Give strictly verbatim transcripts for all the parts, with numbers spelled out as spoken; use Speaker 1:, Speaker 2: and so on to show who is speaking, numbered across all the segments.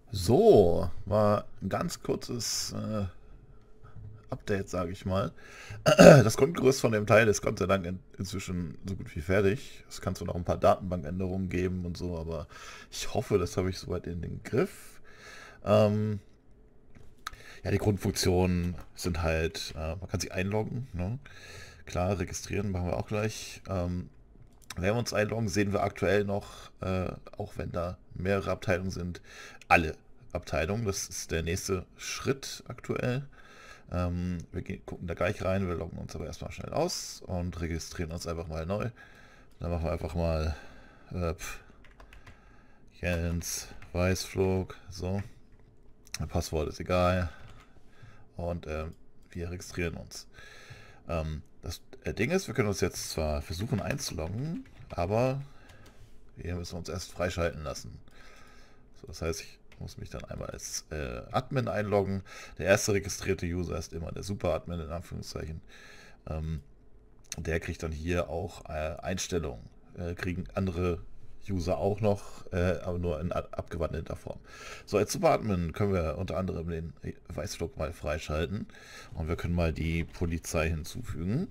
Speaker 1: So, war ein ganz kurzes äh, Update, sage ich mal. Das Grundgerüst von dem Teil ist Gott sei Dank in, inzwischen so gut wie fertig. Es kann zwar noch ein paar Datenbankänderungen geben und so, aber ich hoffe, das habe ich soweit in den Griff. Ähm, ja, die Grundfunktionen sind halt, äh, man kann sich einloggen, ne? Klar, registrieren machen wir auch gleich. Ähm, wenn wir uns einloggen, sehen wir aktuell noch, äh, auch wenn da mehrere Abteilungen sind, alle Abteilungen. Das ist der nächste Schritt aktuell. Ähm, wir gehen, gucken da gleich rein, wir loggen uns aber erstmal schnell aus und registrieren uns einfach mal neu. Dann machen wir einfach mal äh, pf, Jens Weißflug, so. Passwort ist egal und äh, wir registrieren uns. Ähm, das äh, Ding ist, wir können uns jetzt zwar versuchen einzuloggen, aber wir müssen uns erst freischalten lassen. So, das heißt, ich muss mich dann einmal als äh, Admin einloggen. Der erste registrierte User ist immer der Super-Admin in Anführungszeichen. Ähm, der kriegt dann hier auch äh, Einstellungen. Äh, kriegen andere User auch noch, äh, aber nur in abgewandelter Form. So, als Super-Admin können wir unter anderem den Weißflug mal freischalten und wir können mal die Polizei hinzufügen.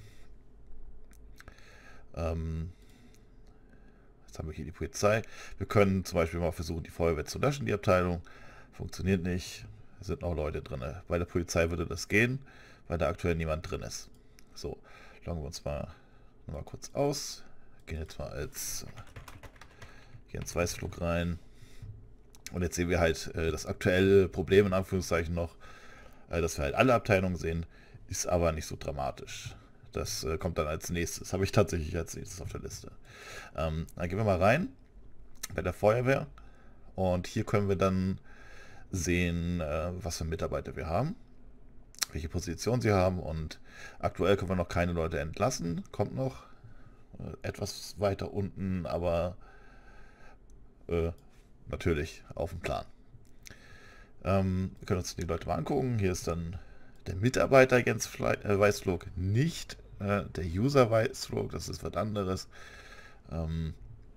Speaker 1: Ähm, Jetzt haben wir hier die Polizei. Wir können zum Beispiel mal versuchen, die Feuerwehr zu löschen, die Abteilung. Funktioniert nicht. Da sind noch Leute drin. Bei der Polizei würde das gehen, weil da aktuell niemand drin ist. So, loggen wir uns mal, noch mal kurz aus. Gehen jetzt mal als hier ins Weißflug rein. Und jetzt sehen wir halt äh, das aktuelle Problem in Anführungszeichen noch, äh, dass wir halt alle Abteilungen sehen, ist aber nicht so dramatisch. Das äh, kommt dann als nächstes. Habe ich tatsächlich als nächstes auf der Liste. Ähm, dann gehen wir mal rein bei der Feuerwehr. Und hier können wir dann sehen, äh, was für Mitarbeiter wir haben, welche Position sie haben. Und aktuell können wir noch keine Leute entlassen. Kommt noch äh, etwas weiter unten, aber äh, natürlich auf dem Plan. Ähm, wir können uns die Leute mal angucken. Hier ist dann der Mitarbeiter Jens Fle äh, Weißflug, nicht äh, der User Weißflug. Das ist was anderes. Ähm,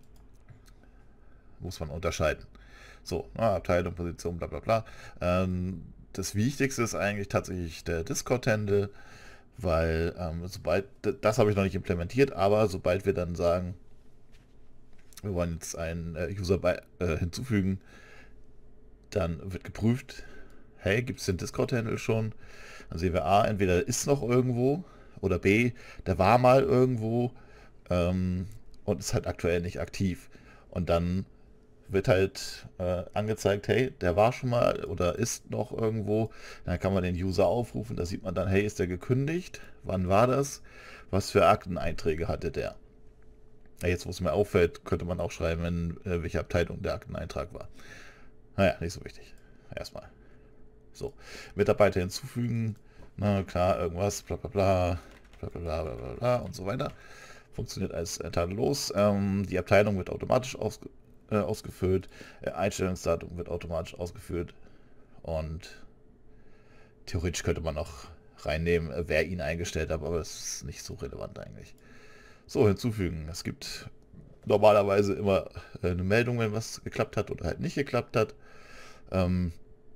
Speaker 1: muss man unterscheiden. So, na, Abteilung, Position, bla bla bla. Ähm, das Wichtigste ist eigentlich tatsächlich der Discord-Handle, weil ähm, sobald, das habe ich noch nicht implementiert, aber sobald wir dann sagen, wir wollen jetzt einen äh, User bei, äh, hinzufügen, dann wird geprüft, hey, gibt es den Discord-Handle schon? Dann sehen wir A, entweder ist noch irgendwo oder B, der war mal irgendwo ähm, und ist halt aktuell nicht aktiv. Und dann wird halt äh, angezeigt, hey, der war schon mal oder ist noch irgendwo. Dann kann man den User aufrufen, da sieht man dann, hey, ist der gekündigt? Wann war das? Was für Akteneinträge hatte der? Ja, jetzt, wo es mir auffällt, könnte man auch schreiben, in äh, welcher Abteilung der Akteneintrag war. Naja, nicht so wichtig. Erstmal. So, Mitarbeiter hinzufügen. Na klar, irgendwas, bla bla bla, bla bla bla bla bla und so weiter. Funktioniert alles äh, tadellos. Ähm, die Abteilung wird automatisch ausge äh, ausgefüllt. Äh, Einstellungsdatum wird automatisch ausgefüllt. Und theoretisch könnte man noch reinnehmen, äh, wer ihn eingestellt hat, aber das ist nicht so relevant eigentlich. So, hinzufügen. Es gibt normalerweise immer äh, eine Meldung, wenn was geklappt hat oder halt nicht geklappt hat. Ähm,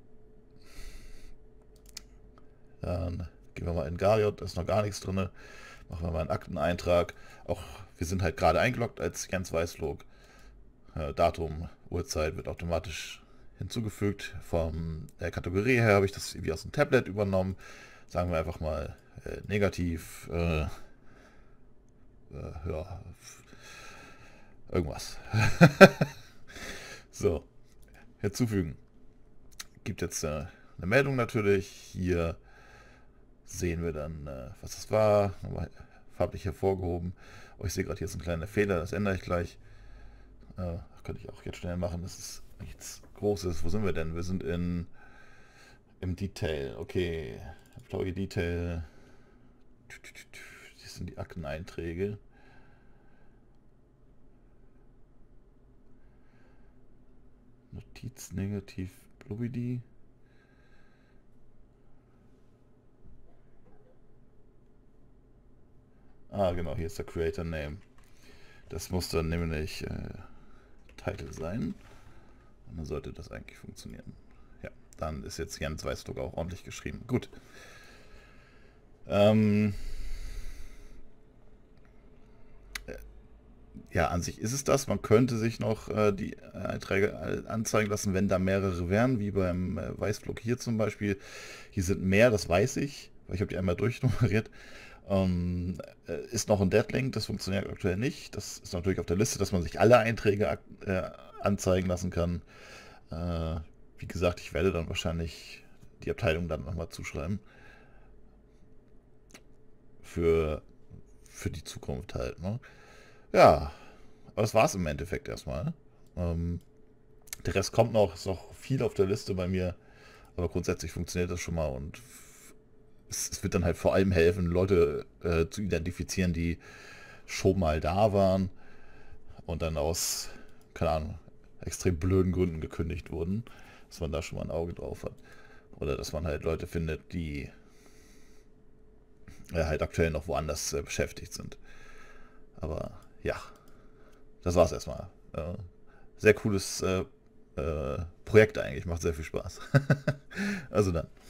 Speaker 1: Dann gehen wir mal in Gariot, da ist noch gar nichts drin. Machen wir mal einen Akteneintrag. Auch wir sind halt gerade eingeloggt als Jens Weißflug. Äh, Datum, Uhrzeit wird automatisch hinzugefügt. Von der Kategorie her habe ich das irgendwie aus dem Tablet übernommen. Sagen wir einfach mal äh, negativ. Äh, äh, ja, irgendwas. So, hinzufügen. Gibt jetzt äh, eine Meldung natürlich. Hier sehen wir dann, äh, was das war. Nochmal farblich hervorgehoben. Oh, ich sehe gerade hier ist ein kleiner Fehler, das ändere ich gleich. Äh, könnte ich auch jetzt schnell machen. Das ist nichts Großes. Wo sind wir denn? Wir sind in im Detail. Okay. Employee Detail. Das sind die Akteneinträge. Notiz negativ Blubidi. Ah, genau, hier ist der Creator Name. Das muss dann nämlich äh, Title sein. Und dann sollte das eigentlich funktionieren. Ja, dann ist jetzt Jens Weißdruck auch ordentlich geschrieben. Gut. Ähm, ja, an sich ist es das. Man könnte sich noch äh, die Einträge anzeigen lassen, wenn da mehrere wären, wie beim äh, Weißblock hier zum Beispiel. Hier sind mehr, das weiß ich, weil ich habe die einmal durchnummeriert. Ähm, äh, ist noch ein Deadlink, das funktioniert aktuell nicht. Das ist natürlich auf der Liste, dass man sich alle Einträge äh, anzeigen lassen kann. Äh, wie gesagt, ich werde dann wahrscheinlich die Abteilung dann nochmal zuschreiben. Für, für die Zukunft halt. Ne? Ja, aber das war es im Endeffekt erstmal. Ähm, der Rest kommt noch, ist noch viel auf der Liste bei mir. Aber grundsätzlich funktioniert das schon mal und es, es wird dann halt vor allem helfen, Leute äh, zu identifizieren, die schon mal da waren und dann aus, keine Ahnung, extrem blöden Gründen gekündigt wurden, dass man da schon mal ein Auge drauf hat. Oder dass man halt Leute findet, die äh, halt aktuell noch woanders äh, beschäftigt sind. Aber ja, das war's erstmal. Äh, sehr cooles äh, äh, Projekt eigentlich, macht sehr viel Spaß. Also dann.